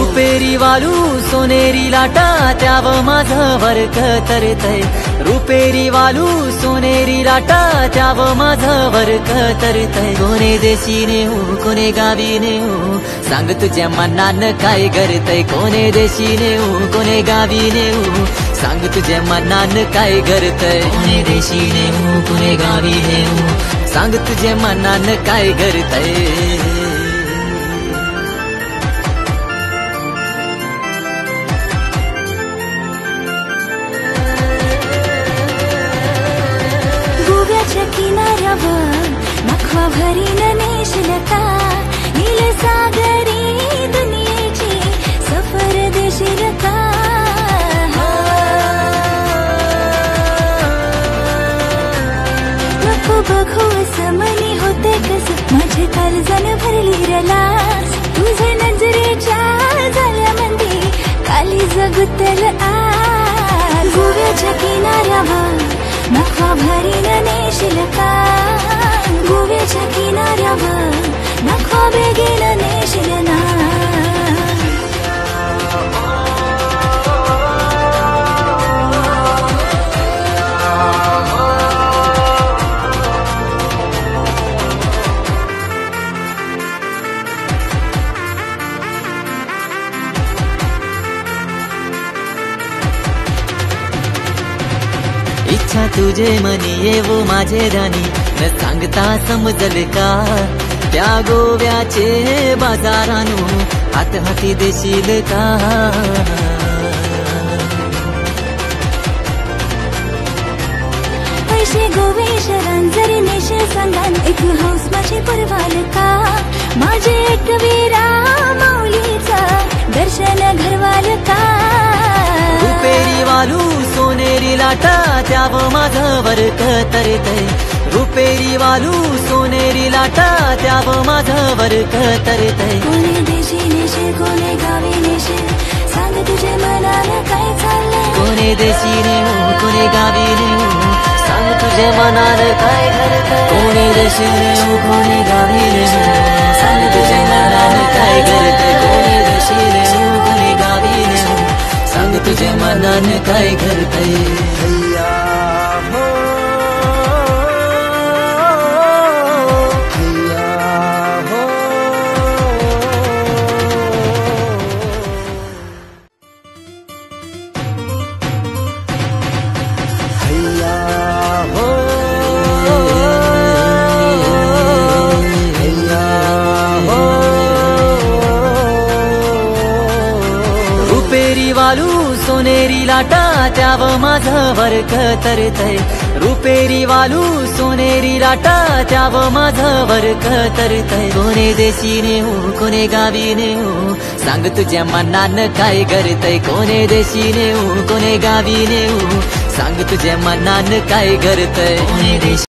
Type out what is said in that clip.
रुपेरी वालू सोनेरी लाटा त्याव माझं वर्क तरतय रुपेरी वालू सोनेरी लाटा त्याव माझं वर्क तरतय कोणे देशीने हो कोणे गावीने हो सांग तुझ्या मनानं काय करतय कोणे देशीने हो कोणे गावीने हो सांग तुझ्या मनानं काय करतय कोणे देशीने हो कोणे गावीने हो सांग तुझ्या मनानं काय करतय किनाऱ्यावर नखवा भरीन नेशलका नील सागरी दुनियेची सफर देशील का नको बघू असं मनी होते कस माझे काळजान भरली रलास तुझे नजरेच्या झाल्यामध्ये काली जगतल आज गोव्याच्या किनाऱ्यावर नखवा भरीन नेशील का गोव्याच्या किनाऱ्यावर नखवा बेगीन नेशील ना इच्छा तुझे मनी येवो माझे राणी न सांगता समजल का त्या गोव्याचे बाजारानू हात हाती देशील का पैसे गोवेशरान जरी नेशे सांगान एक हौस माझे परवाल का माझे एक वीरा माऊलीचा दर्शन घरवाल का रुपेरी वालू सोनेरी लाटा त्याव माझं वर्क तरतय रुपेरी वालू सोनेरी लाटा त्याव माझं वर्क तरतय कोणे देशी नेशे कोणे गावी नेशे सांग तुझे मनाला काय चाललंय कोणे देशीने हो कोणे गावीने हो सांग तुझे मनाला काय करतय कोणे देशीने हो कोणे गावीने हो सांग तुझे मनाला काय करतय कोणे देशीने हो कोणे गावीने हो सांग तुझे मनाने काय करतय रुपेरी वालू सोनेरी लाटा त्याव माझं वर्क तरतय रुपेरी वालू सोनेरी लाटा त्याव माझं वर्क तरतय कोणे देशीने हो कोणे गावीने हो सांग तुझ्या मनानं काय करतय कोणे देशीने हो कोणे गावीने हो सांग तुझ्या मनानं काय करतय कोणे देशी